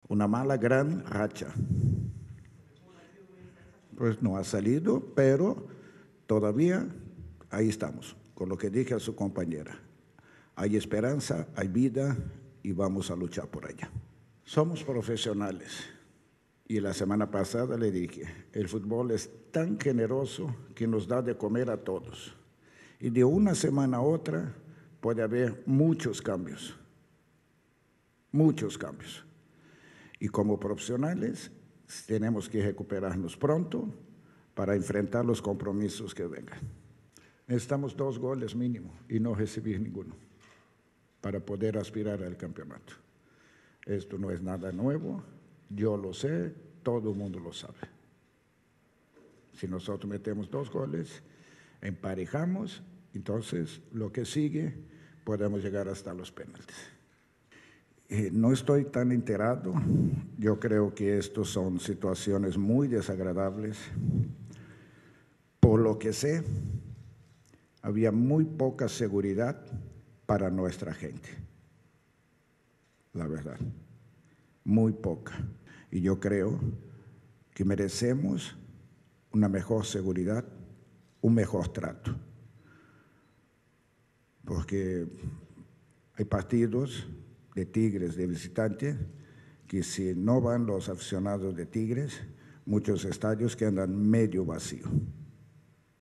Una mala gran racha. Pues no ha salido, pero todavía ahí estamos, con lo que dije a su compañera. Hay esperanza, hay vida y vamos a luchar por ella. Somos profesionales y la semana pasada le dije, el fútbol es tan generoso que nos da de comer a todos. Y de una semana a otra puede haber muchos cambios. Muchos cambios. Y como profesionales tenemos que recuperarnos pronto para enfrentar los compromisos que vengan. Necesitamos 2 goles mínimo y no recibir ninguno para poder aspirar al campeonato. Esto no es nada nuevo, yo lo sé, todo el mundo lo sabe. Si nosotros metemos 2 goles, emparejamos, entonces lo que sigue podemos llegar hasta los penaltis. No estoy tan enterado, yo creo que estas son situaciones muy desagradables. Por lo que sé, había muy poca seguridad para nuestra gente, la verdad, muy poca. Y yo creo que merecemos una mejor seguridad, un mejor trato, porque hay partidos de Tigres de visitante que si no van los aficionados de Tigres, muchos estadios quedan medio vacíos.